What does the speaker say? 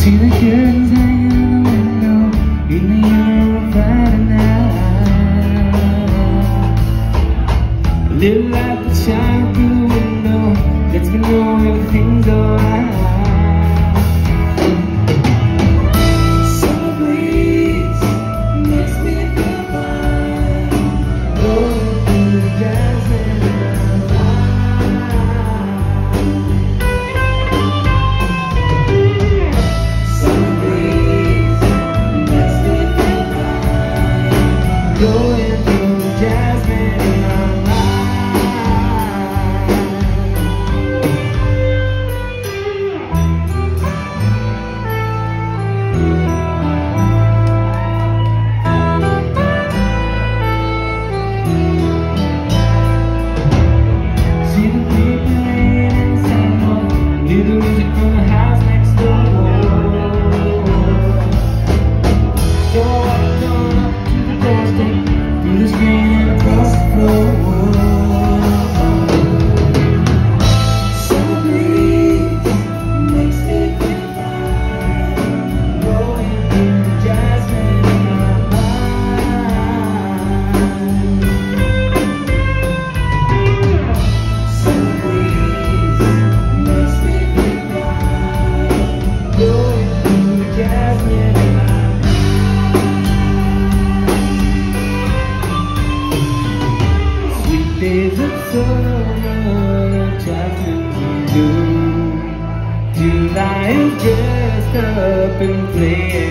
See the curtains hanging in the window in the air of Friday night. A little light that shines through the window lets me know everything's alright. Summer breeze makes me feel fine, blowing through the jasmine in my going through the jasmine in my see the people laying in the sidewalk, hear the music from the house next door. So I walked on up to the doorstep, through the screen and across the floor. Summer breeze makes me feel fine, blowing through the jasmine in my mind. Summer breeze makes me feel fine, blowing through the jasmine in my mind. Sweet days of summer, Yachtley blue. July is dressed up and playing